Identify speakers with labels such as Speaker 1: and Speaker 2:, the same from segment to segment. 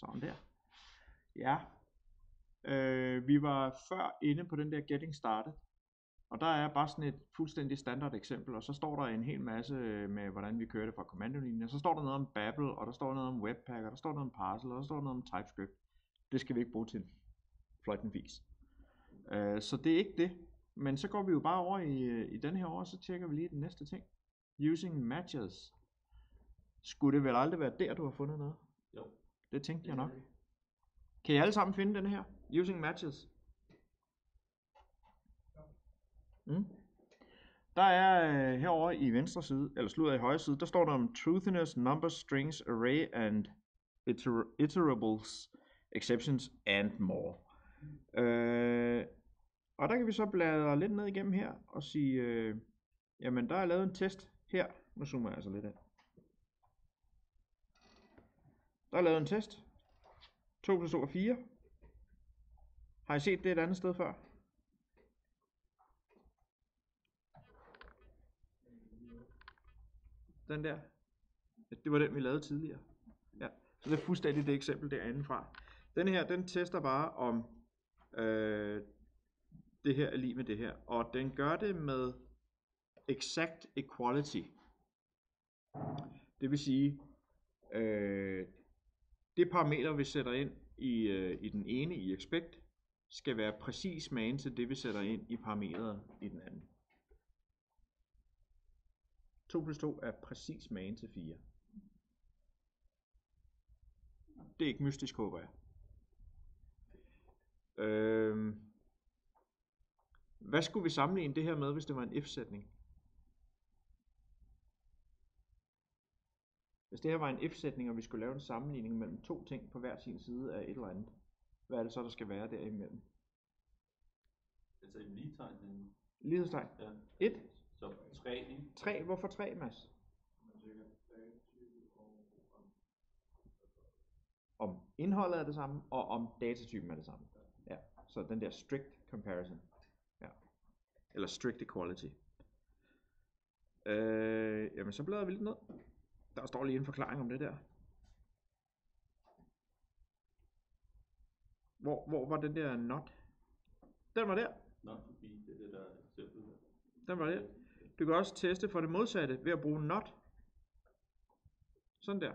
Speaker 1: Sådan der. Ja. Vi var før inde på den der getting started. Og der er bare sådan et fuldstændig standard eksempel, og så står der en hel masse med, hvordan vi kører det fra kommandolinjen. Og så står der noget om Babel, og der står noget om Webpack, og der står noget om Parcel, og der står noget om TypeScript. Det skal vi ikke bruge til fløjten vis. Så det er ikke det. Men så går vi jo bare over i den her år, og så tjekker vi lige den næste ting. Using matches. Skulle det vel aldrig være der, du har fundet noget?
Speaker 2: Jo.
Speaker 1: Det tænkte jeg nok. Kan I alle sammen finde den her? Using matches. Der er herovre i venstre side, eller slutter i højre side, der står der om truthiness, numbers, strings, array and iterables, exceptions and more. Og der kan vi så bladre lidt ned igennem her og sige, jamen der er lavet en test her. Nu zoomer jeg altså lidt af. Der er lavet en test. 2 plus 2 er 4. Har I set det et andet sted før? Den der. Det var den vi lavede tidligere. Ja. Så det er fuldstændig det eksempel derinde fra. Den her, den tester bare om det her er lige med det her. Og den gør det med exact equality. Det vil sige, det parameter vi sætter ind i den ene i expect, skal være præcis magen til det vi sætter ind i parameteret i den anden. 2 plus 2 er præcis magen til 4. Det er ikke mystisk, håber jeg. Hvad skulle vi sammenligne det her med, hvis det var en if-sætning? Hvis det her var en if-sætning, og vi skulle lave en sammenligning mellem to ting på hver sin side af et eller andet, hvad er det så, der skal være derimellem?
Speaker 2: Altså et ligtegn.
Speaker 1: Lighedstegn?
Speaker 2: Ja.
Speaker 1: 1?
Speaker 2: Så 3, ikke?
Speaker 1: 3? Hvorfor 3, Mads? Om indholdet er det samme, og om datatypen er det samme. Ja, så den der strict comparison. Ja. Eller strict equality. Jamen så bladrer vi lidt ned. Der står lige en forklaring om det der. Hvor var den der not? Den var der.
Speaker 2: Not to be, det er det der eksempel der.
Speaker 1: Den var der. Du kan også teste for det modsatte ved at bruge not. Sådan der.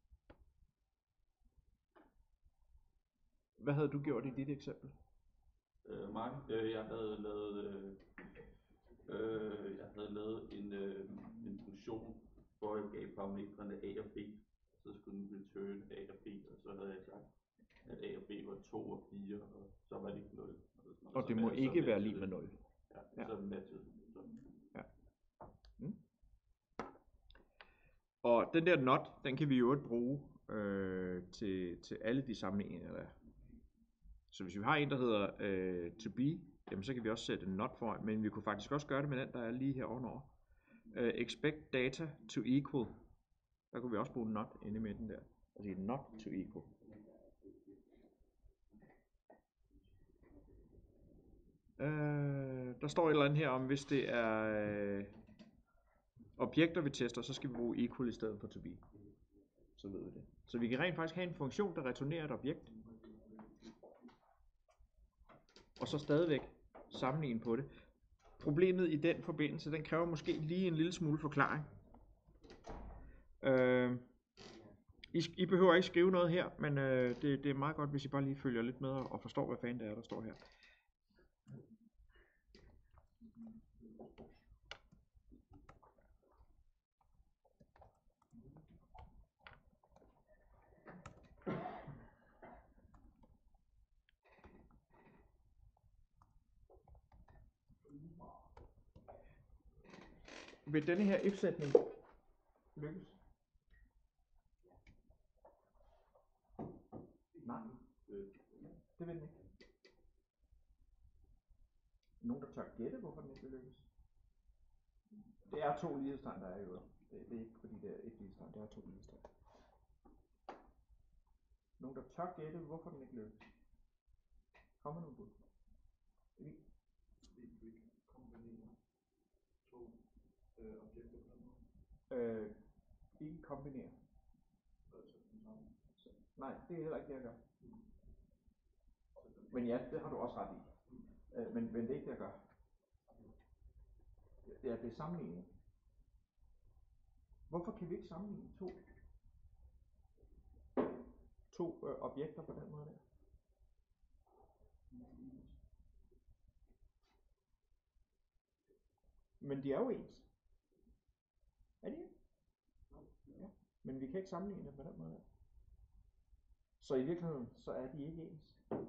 Speaker 1: Hvad havde du gjort i dit eksempel?
Speaker 2: Jeg havde lavet en funktion, hvor jeg gav parametrene A og B. Så skulle den return A og B, og så havde jeg sagt, at A og B var 2 og 4, og så var det ikke 0.
Speaker 1: Og det må ikke være lige med 0.
Speaker 2: Ja, så matchede.
Speaker 1: Ja. Og den der not, den kan vi jo ikke bruge til alle de sammenligninger der. Så hvis vi har en, der hedder to be, jamen så kan vi også sætte en not foran, men vi kunne faktisk også gøre det med den, der er lige her ovenover. Expect data to equal. Der kunne vi også bruge not inde i midten der. Altså not to equal. Der står et eller andet her om, hvis det er objekter vi tester, så skal vi bruge equal i stedet for to be. Så ved vi det. Så vi kan rent faktisk have en funktion, der returnerer et objekt. Og så stadigvæk sammenligne på det. Problemet i den forbindelse, den kræver måske lige en lille smule forklaring. I behøver ikke skrive noget her, men det er meget godt, hvis I bare lige følger lidt med og forstår, hvad fanden det er, der står her. Vil denne her if-sætning lykkes? Nej, det vil den ikke. Nogen, der tør gætte, hvorfor den ikke vil lykkes? Det er 2 lighedstegn, der er i øvrigt. Det er ikke fordi det er et lighedstegn, det er 2 lighedstegn. Nogen, der tør gætte, hvorfor den ikke lykkes? Kommer nogle bud? Emil? Ikke kombinere. Nej, det er heller ikke det, jeg gør. Men ja, det har du også ret i. Men det er ikke det, jeg gør. Det er sammenligning. Hvorfor kan vi ikke sammenligne to objekter på den måde der? Men de er jo ens. Er de ikke? Ja. Men vi kan ikke sammenligne dem på den måde der. Så i virkeligheden, så er de ikke ens.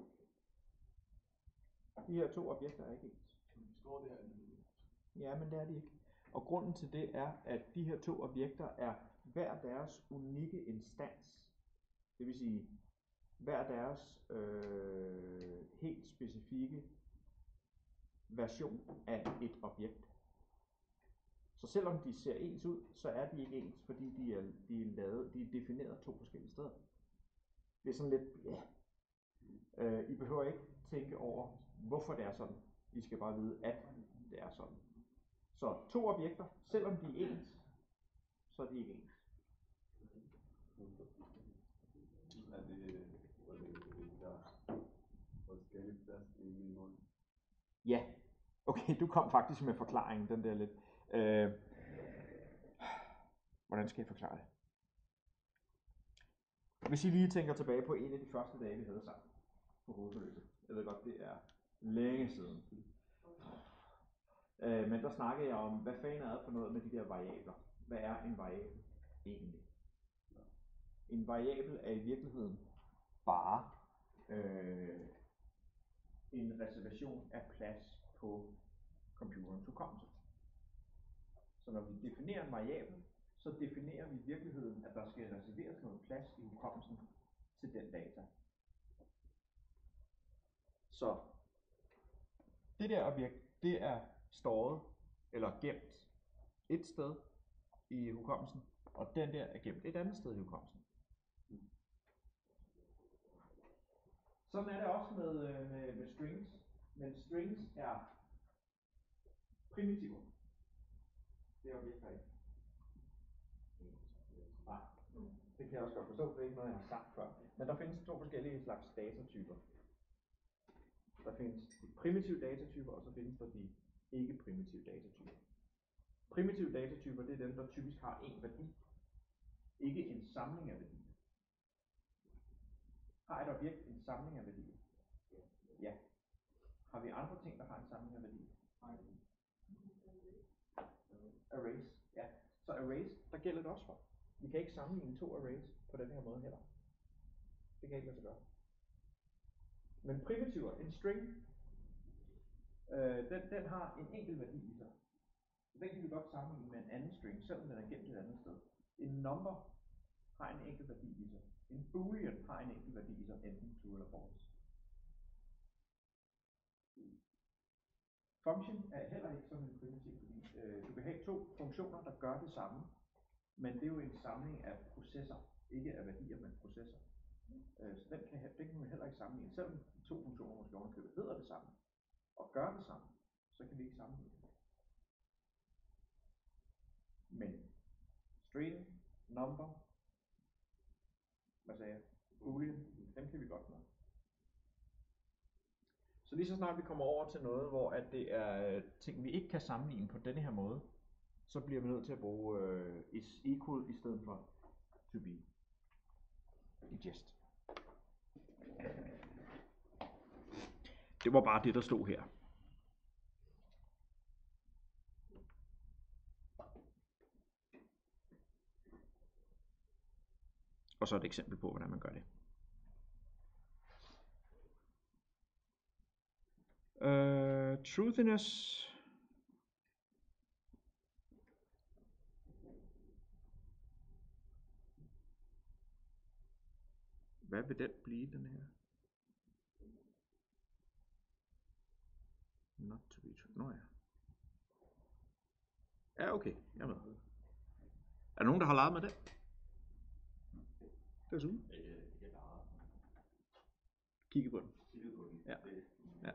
Speaker 1: De her to objekter er ikke ens. Ja, men det er de ikke. Og grunden til det er, at de her to objekter er hver deres unikke instans. Det vil sige, hver deres helt specifikke version af et objekt. Så selvom de ser ens ud, så er de ikke ens, fordi de er defineret to forskellige steder. Det er sådan lidt, ja. I behøver ikke tænke over, hvorfor det er sådan. I skal bare vide, at det er sådan. Så to objekter, selvom de er ens, så er de ikke ens. Ja, okay, du kom faktisk med forklaringen, den der lidt. Hvordan skal jeg forklare det? Hvis I lige tænker tilbage på en af de første dage, vi havde sammen på hovedforløbet. Jeg ved godt, det er længe siden. Men der snakkede jeg om, hvad fanden er det for noget med de der variabler? Hvad er en variabel egentlig? En variabel er i virkeligheden bare en reservation af plads på computerens hukommelse. Så når vi definerer en variabel, så definerer vi i virkeligheden, at der skal reserveres noget plads i hukommelsen til den data. Så det der objekt, det er storet eller gemt et sted i hukommelsen, og den der er gemt et andet sted i hukommelsen. Sådan er det også med strings, men strings er primitiver. Det er objekter ikke. Nej, det kan jeg også godt forstå, det er ikke noget, jeg har sagt før. Men der findes to forskellige slags datatyper. Der findes de primitive datatyper, og så findes der de ikke-primitive datatyper. Primitive datatyper, det er dem, der typisk har en værdi, ikke en samling af værdier. Har et objekt en samling af værdier? Ja. Har vi andre ting, der har en samling af værdier? Nej. Arrays, ja. Så arrays, der gælder det også for. Vi kan ikke sammenligne to arrays på den her måde heller. Det kan ikke lade sig gøre. Men primitiver, en string, den har en enkelt værdi i sig. Den kan vi godt sammenligne med en anden string, selvom den er gemt et andet sted. En number har en enkelt værdi i sig. En boolean har en enkelt værdi i sig, enten true eller false. Function er heller ikke sådan en primitiv, fordi du kan have to funktioner, der gør det samme, men det er jo en samling af processer, ikke af værdier, men processer. Så den kan man heller ikke sammenligne. Selvom de to funktioner måske ovenkøbet hedder det samme, og gør det samme, så kan vi ikke sammenligne det. Men string, number, hvad sagde jeg? Boolean, dem kan vi godt med. Så lige så snart vi kommer over til noget, hvor at det er ting, vi ikke kan sammenligne på denne her måde, så bliver vi nødt til at bruge is equal i stedet for to be i jest. Det var bare det, der stod her. Og så et eksempel på, hvordan man gør det. Truthiness. Hvad vil den blive, den her? Not to be true. Nå ja. Ja, okay. Jeg er med. Er der nogen, der har leget med det? Det er super. Kigge på den. Ja. Ja.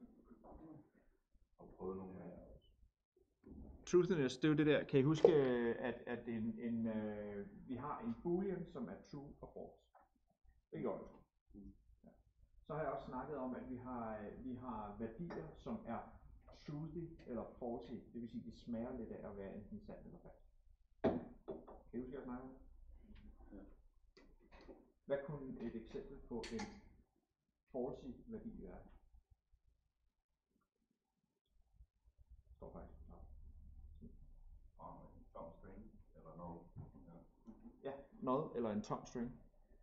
Speaker 1: Truthiness, det er jo det der. Kan I huske, at vi har en boolean, som er true og false? Ikke øjet. Ja. Så har jeg også snakket om, at vi har værdier, som er truthy eller falsy. Det vil sige, at de smager lidt af at være enten sandt eller falsk. Kan I huske, at jeg snakker om? Ja. Hvad kunne et eksempel på en falsy værdi være? Står faktisk.
Speaker 3: En tom string eller noget.
Speaker 1: Ja, noget eller en tom string.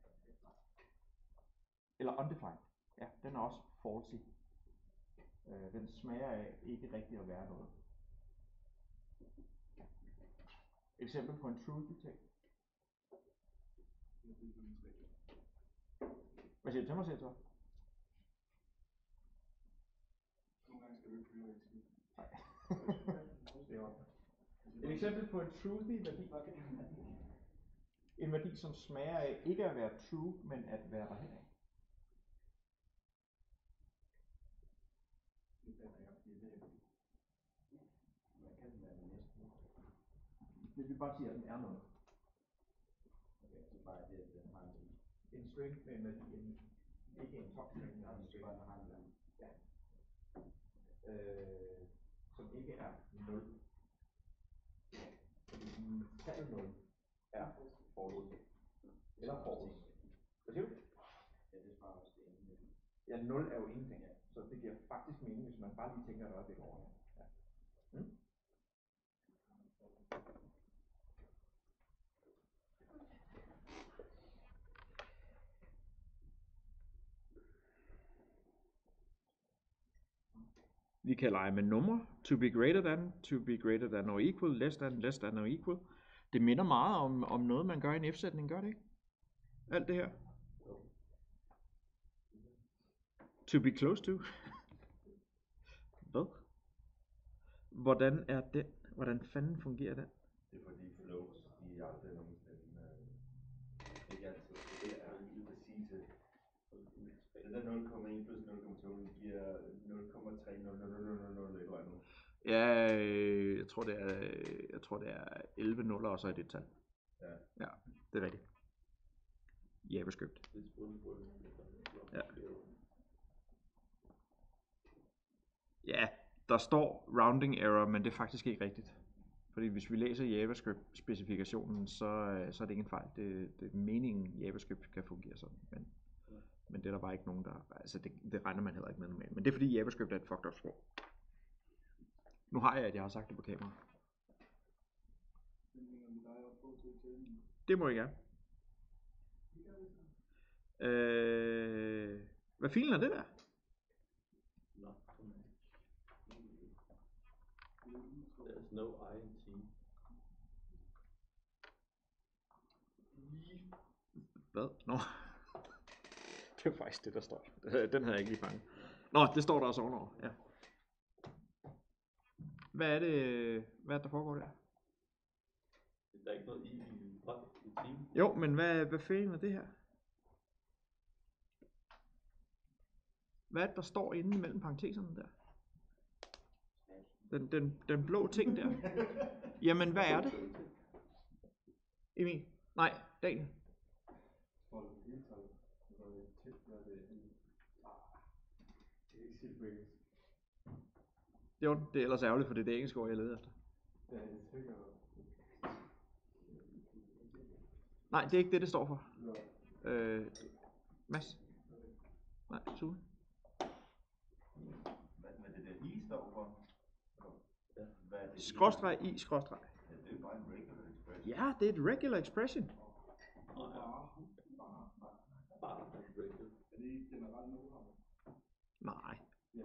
Speaker 1: Eller undefined. Ja, den er også falsy. Den smager af ikke rigtig at være noget. Eksempel på en truthy ting. Hvad siger du til mig selv så?
Speaker 3: Nogle gange skal du ikke høre,
Speaker 1: Nej. Et eksempel på en truthy værdi. En værdi, som smager af ikke at være true, men at være derhen af. Det vil bare sige, at den er noget.
Speaker 3: Okay, så bare det, at den har
Speaker 1: En string med en værdi, ikke en top string, men en string. Ja. Som ikke er 0. Tallet 0 er false. Eller false. Hvad siger du?
Speaker 3: Ja, det svarer også det ene.
Speaker 1: Ja, 0 er jo ingenting. Så det giver faktisk mening, hvis man bare lige tænker et øjeblik over det. Ja. Vi kan lege med numre. To be greater than or equal, less than or equal. Det minder meget om noget, man gør i en f-sætning, gør det ikke? Alt det her. To be close to. Hvad? Hvordan er den? Hvordan fanden fungerer den?
Speaker 3: Det er fordi floats, de er aldrig nogensinde ikke altid. Det er lige præcise. Den der 0,1 plus 0,2 giver 0,30000 eller andet.
Speaker 1: Ja, jeg tror det er 11 nuller og så er det et tal.
Speaker 3: Ja.
Speaker 1: Ja, det er rigtigt. JavaScript. Ja. Ja, der står rounding error, men det er faktisk ikke rigtigt. Fordi hvis vi læser JavaScript-specifikationen, så er det ikke en fejl. Det er meningen, JavaScript kan fungere sådan. Men det er der bare ikke nogen, der... Altså, det regner man heller ikke med normalt. Men det er fordi JavaScript er et fucked up sprog. Nu har jeg, at jeg har sagt det på kamera. Det må jeg gerne. Hvad filen er det der?
Speaker 2: There's no INT.
Speaker 1: Hvad? Nå. Det er faktisk det, der står. Den havde jeg ikke lige fanget. Nå, det står der også ovenover. Ja. Hvad er det, der foregår der?
Speaker 2: Der er ikke noget i team.
Speaker 1: Jo, men hvad fanden er det her? Hvad er det, der står inde mellem parenteserne der? Den blå ting der. Jamen, hvad er det? Emil? Nej, Daniel. Jo, det er ellers ærgerligt, for det er det engelske ord, jeg leder efter. Nej, det er ikke det står for. Mads? Nej, Sune?
Speaker 3: Hvad det der i står for?
Speaker 1: Skråstreg i, skråstreg.
Speaker 3: Ja, det er bare en regular expression.
Speaker 1: Ja, det er et regular expression. Nej.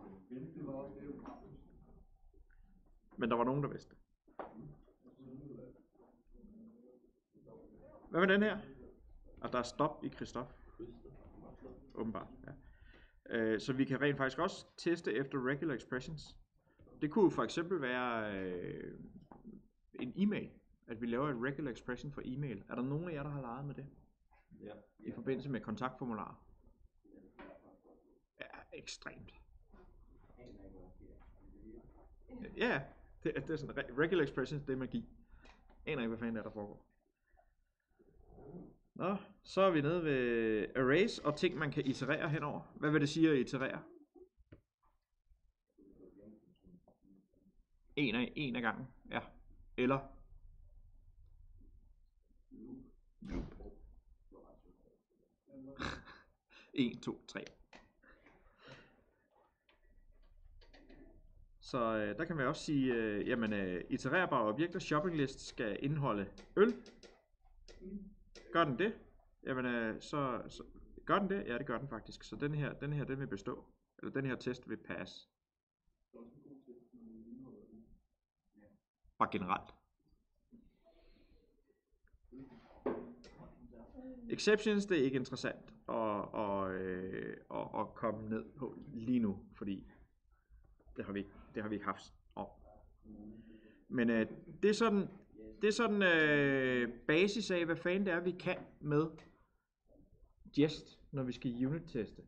Speaker 1: Men der var nogen, der vidste. Hvad med den her? Og der er stop i Christoph. Åbenbart, ja. Så vi kan rent faktisk også teste efter regular expressions. Det kunne for eksempel være en e-mail. At vi laver et regular expression for e-mail. Er der nogen af jer, der har leget med det?
Speaker 2: Ja.
Speaker 1: I forbindelse med kontaktformularer? Ja, ekstremt. Ja, det er sådan regular expressions, det er magi. Aner ikke, hvad fanden der foregår. Nå, så er vi nede ved arrays og ting, man kan iterere henover. Hvad vil det sige at iterere? En af gangen, ja. Eller? Loop. 1, 2, 3. Så der kan man også sige, itererbare objekter, shopping list skal indeholde øl. Gør den det? Jamen, så gør den det? Ja, det gør den faktisk. Så den her vil bestå. Eller den her test vil passe. Bare generelt. Exceptions, det er ikke interessant at komme ned på lige nu, fordi det har vi ikke haft om. Men det er sådan basis af, hvad fanden det er, vi kan med Jest, når vi skal unit-teste.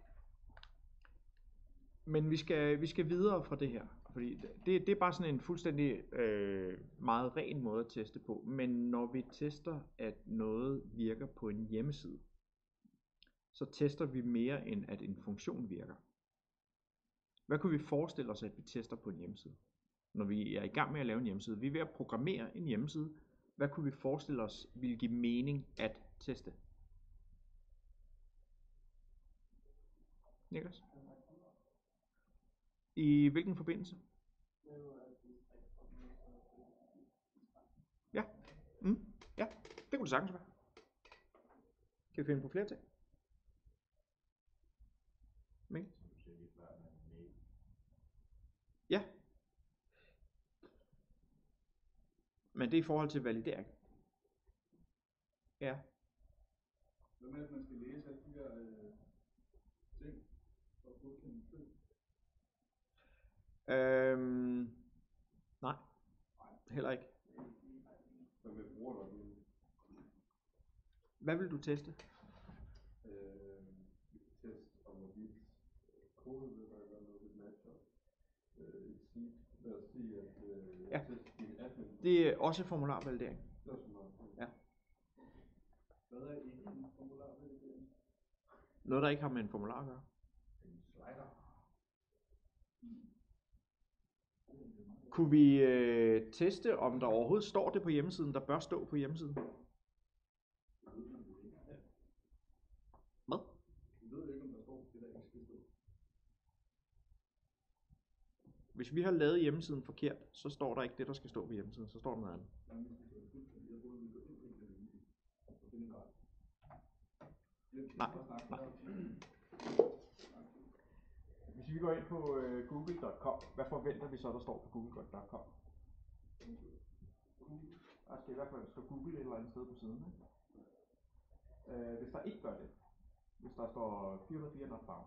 Speaker 1: Men vi skal videre fra det her, fordi det er bare sådan en fuldstændig meget ren måde at teste på. Men når vi tester, at noget virker på en hjemmeside, så tester vi mere end at en funktion virker. Hvad kunne vi forestille os, at vi tester på en hjemmeside? Når vi er i gang med at lave en hjemmeside, vi er ved at programmere en hjemmeside. Hvad kunne vi forestille os ville give mening at teste? Niklas? I hvilken forbindelse? Ja. Ja, det kunne det sagtens være. Kan vi finde på flere ting? Men? Ja. Men det er i forhold til validering. Ja.
Speaker 4: Hvad med, at man skal læse alle de der ting for at få en fed?
Speaker 1: Nej. Heller ikke.
Speaker 4: Hvad bruger du?
Speaker 1: Hvad vil du teste?
Speaker 4: Test om hvorvidt kode vil være noget lidt matcher. Lad os sige, at
Speaker 1: Ja.
Speaker 4: test din admin.
Speaker 1: Det er også formularvalidering.
Speaker 4: Det er sådan noget.
Speaker 1: Ja.
Speaker 4: Hvad er ikke en formularvalidering?
Speaker 1: Noget, der ikke har med en formular at gøre.
Speaker 4: En slider.
Speaker 1: Kunne vi teste, om der overhovedet står det på hjemmesiden, der bør stå på hjemmesiden? Hvad?
Speaker 4: Jeg ved ikke, om der står det, der ikke skal stå.
Speaker 1: Hvis vi har lavet hjemmesiden forkert, så står der ikke det, der skal stå på hjemmesiden. Så står der noget andet. Nej. Hvis vi går ind på google.com, hvad forventer vi så, der står på google.com? Der skal i hvert fald stå Google et eller andet sted på siden. Ikke? Hvis der ikke gør det, hvis der står 404 not found,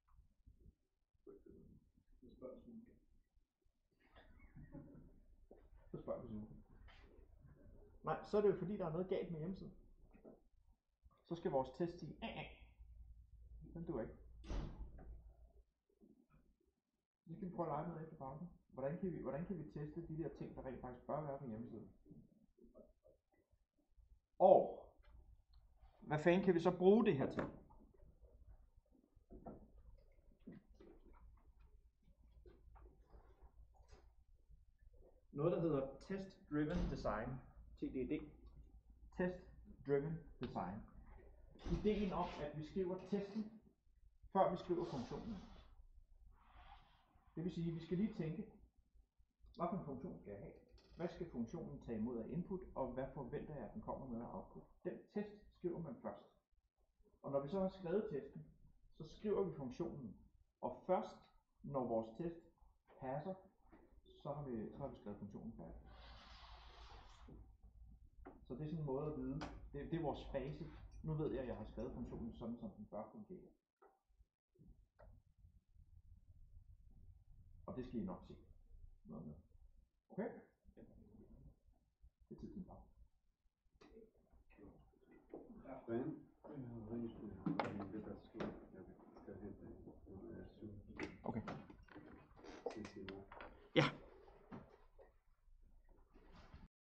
Speaker 1: så spørger vi Zoom. Nej, så er det jo fordi, der er noget galt med hjemmesiden. Så skal vores test sige, den duer ikke. Så skal vi prøve at lege med efter pausen. Hvordan kan vi teste de der ting, der rent faktisk bør være på hjemmesiden? Og hvad fanden kan vi så bruge det her til? Noget, der hedder Test Driven Design, TDD. Test Driven Design. Ideen om, at vi skriver testen, før vi skriver funktionen. Det vil sige, at vi skal lige tænke, hvad for en funktion skal jeg have? Hvad skal funktionen tage imod af input, og hvad forventer jeg, at den kommer med af output? Den test skriver man først. Og når vi så har skrevet testen, så skriver vi funktionen. Og først, når vores test passer, så har vi skrevet funktionen færdig. Så det er sådan en måde at vide, det er vores fase. Nu ved jeg, at jeg har skrevet funktionen sådan, som den bør fungere. Og det skal I nok se noget med. Okay? Det er tid til en pause.
Speaker 4: Ja.